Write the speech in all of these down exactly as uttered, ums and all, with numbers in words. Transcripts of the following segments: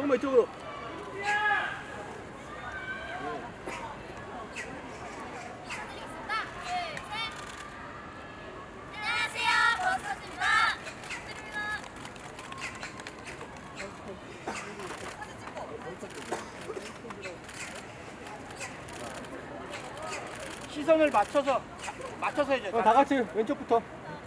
조금만 이쪽으로. 시선을 맞춰서 맞춰서 해줘. 어, 다 같이 왼쪽부터.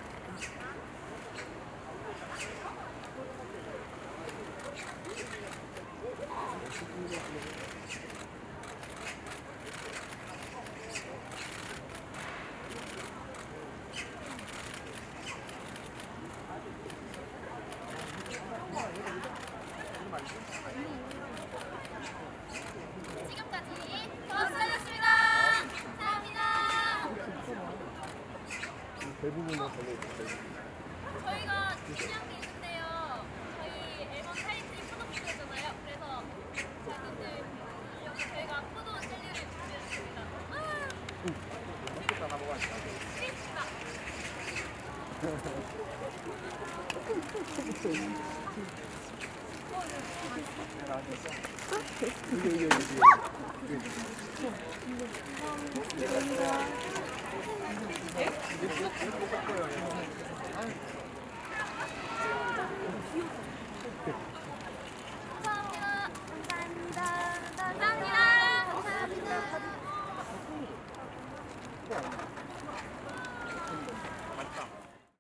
지금까지 버스였습니다. 감사합니다. 대부분은 저기 저희가 중요한 게 있는데요. 저희 앨범 타이틀이 포도포도잖아요. 그래서 팬분들 여기 저희가 포도 젤리를 준비했습니다. 아! 맛있겠다, 나 먹어야지. 재밌습니다. 여기 여기 여기. 이게 꼭 먹을 거예요.